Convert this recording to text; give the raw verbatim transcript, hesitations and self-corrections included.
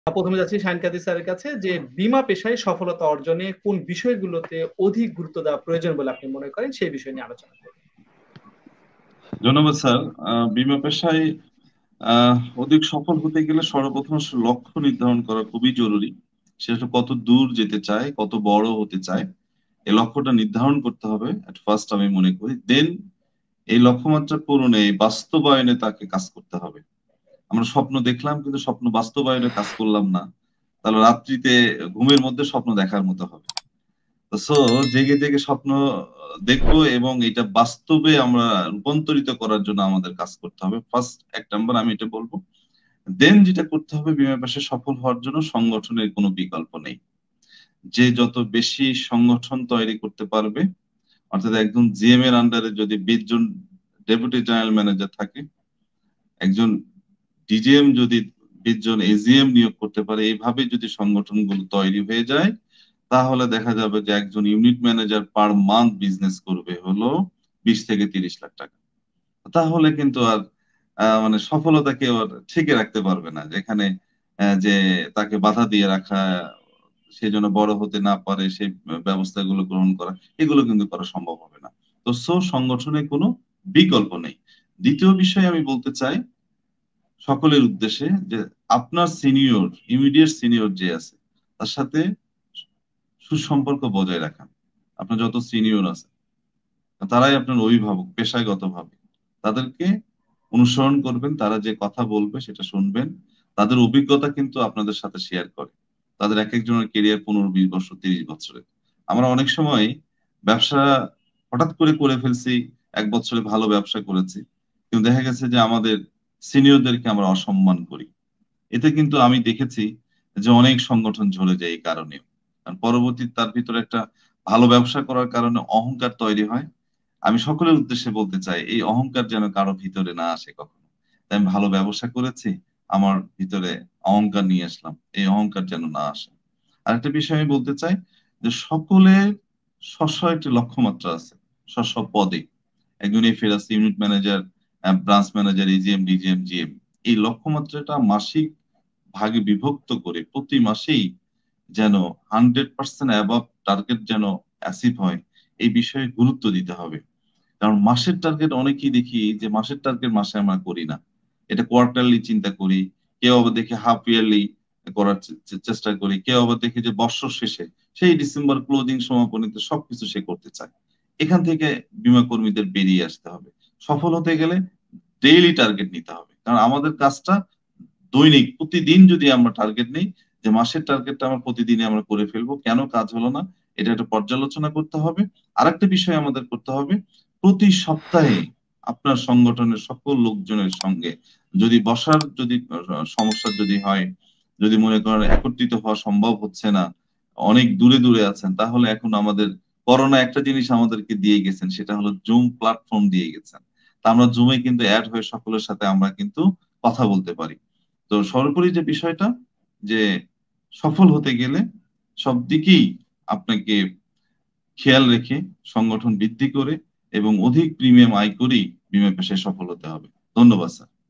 প্রথমে যাচ্ছি শাহিন কাদির স্যারের কাছে, যে বীমা পেশায় সফলতা অর্জনে কোন বিষয়গুলোতে অধিক গুরুত্ব দেওয়া প্রয়োজন বলে আপনি মনে করেন, সেই বিষয় নিয়ে আলোচনা করুন। ধন্যবাদ স্যার। আহ, বীমা পেশায় আহ, অধিক সফল হতে গেলে সর্বপ্রথম আসলে লক্ষ্য নির্ধারণ করা খুবই জরুরি। সেটা কত দূর যেতে চায়, কত বড় হতে চায়, এই লক্ষ্যটা নির্ধারণ করতে হবে এট ফার্স্ট আমি মনে করি। দেন এই লক্ষ্যমাত্রা পূরণে, এই বাস্তবায়নে তাকে কাজ করতে হবে। আমরা স্বপ্ন দেখলাম কিন্তু স্বপ্ন বাস্তবায়নে কাজ করলাম না, তাহলে রাত্রিতে ঘুমের মধ্যে স্বপ্ন দেখার মতো হবে। সো জেগে জেগে স্বপ্ন দেখবো এবং এটা বাস্তবে আমরা রূপান্তরিত করার জন্য আমাদের কাজ করতে হবে। ফার্স্ট এক নাম্বার আমি এটা বলবো। দেন যেটা করতে হবে, বীমা পেশায় সফল হওয়ার জন্য সংগঠনের কোনো বিকল্প নেই। যে যত বেশি সংগঠন তৈরি করতে পারবে, অর্থাৎ একজন জিএম এর আন্ডারে যদি বিশ জন ডেপুটি জেনারেল ম্যানেজার থাকে, একজন ডিজিএম যদি বিশ জন এজিএম নিয়োগ করতে পারে, এইভাবে যদি সংগঠনগুলো তৈরি হয়ে যায়, তাহলে দেখা যাবে যে একজন unit manager per month business করবে হলো বিশ থেকে তিরিশ লাখ টাকা। তাহলে কিন্তু আর আহ, মানে সফলতা কেউ আর ঠেকে রাখতে পারবে না, যেখানে আহ, যে তাকে বাধা দিয়ে রাখা, সে যেন বড় হতে না পারে সেই ব্যবস্থাগুলো গ্রহণ করা, এগুলো কিন্তু করা সম্ভব হবে না। তো সো সংগঠনে কোনো বিকল্প নেই। দ্বিতীয় বিষয় আমি বলতে চাই সকলের উদ্দেশ্যে, যে আপনার সিনিয়র, ইমিডিয়েট সিনিয়র যে আছে, তার সাথে সুসম্পর্ক বজায় রাখা। আপনার যত সিনিয়র আছে তারাই আপনার অভিভাবক পেশাগত ভাবে। তাদেরকে অনুসরণ করবেন, তারা যে কথা বলবে সেটা শুনবেন। তাদের অভিজ্ঞতা কিন্তু আপনাদের সাথে শেয়ার করে। তাদের এক একজনের কেরিয়ার পনেরো বিশ বছর, তিরিশ বছরের। আমরা অনেক সময় ব্যবসা হঠাৎ করে করে ফেলছি, এক বছরে ভালো ব্যবসা করেছি, কিন্তু দেখা গেছে যে আমাদের সিনিয়রদেরকে আমরা অসম্মান করি। এতে কিন্তু আমি দেখেছি যে অনেক সংগঠন ঝরে যায় এই কারণে। কারণ পরবর্তী তার ভিতরে একটা ভালো ব্যবসা করার কারণে অহংকার তৈরি হয়। আমি সকলের উদ্দেশ্যে বলতে চাই, এই অহংকার যেন কারো ভিতরে না আসে কখনো। তাই আমি ভালো ব্যবসা করেছি, আমার ভিতরে অহংকার নিয়ে আসলাম, এই অহংকার যেন না আসে। আরেকটা বিষয় আমি বলতে চাই, যে সকলের স্ব স্ব একটি লক্ষ্যমাত্রা আছে, স্ব স্ব পদে। একজন এফএর আছে, unit manager, branch manager, AGM, DGM, GM. এই লক্ষ্যমাত্রাটা মাসিক ভাগে বিভক্ত করে প্রতি মাসেই যেন হান্ড্রেড পার্সেন্ট অ্যাবাভ টার্গেট যেন অ্যাচিভ হয়, এই বিষয়ে গুরুত্ব দিতে হবে। কারণ মাসের টার্গেট অনেকেই দেখি যে মাসের টার্গেট মাসে আমরা করি না, এটা কোয়ার্টারলি চিন্তা করি। কেউ আবার দেখে হাফ ইয়ারলি করার চে- চেষ্টা করি, কেউ আবার দেখে যে বছর শেষে সেই ডিসেম্বর ক্লোজিং সমাপনীতে সবকিছু সে করতে চায়। এখান থেকে বীমা কর্মীদের বেরিয়ে আসতে হবে। সফল হতে গেলে ডেইলি টার্গেট নিতে হবে, কারণ আমাদের কাজটা দৈনিক, প্রতিদিন যদি আমরা টার্গেট নিই, যে মাসের টার্গেটটা আমরা প্রতিদিনই আমরা করে ফেলবো, কেন কাজ হলো না, এটা একটা পর্যালোচনা করতে হবে। আরেকটা বিষয় আমাদের করতে হবে, প্রতি সপ্তাহে আপনার সংগঠনের সকল লোকজনের সঙ্গে যদি বসার, যদি আহ, সমস্যা যদি হয়, যদি মনে করেন একত্রিত হওয়া সম্ভব হচ্ছে না, অনেক দূরে দূরে আছেন, তাহলে এখন আমাদের করোনা একটা জিনিস আমাদেরকে দিয়ে গেছেন, সেটা হলো জুম প্ল্যাটফর্ম দিয়ে গেছেন। তা আমরা জুমে কিন্তু অ্যাড হয়ে সকলের সাথে আমরা কিন্তু কথা বলতে পারি। তো সর্বোপরি যে বিষয়টা, যে সফল হতে গেলে সব দিকেই আপনাকে খেয়াল রেখে সংগঠন বৃদ্ধি করে এবং অধিক প্রিমিয়াম আয় করেই বীমা পেশায় সফল হতে হবে। ধন্যবাদ স্যার।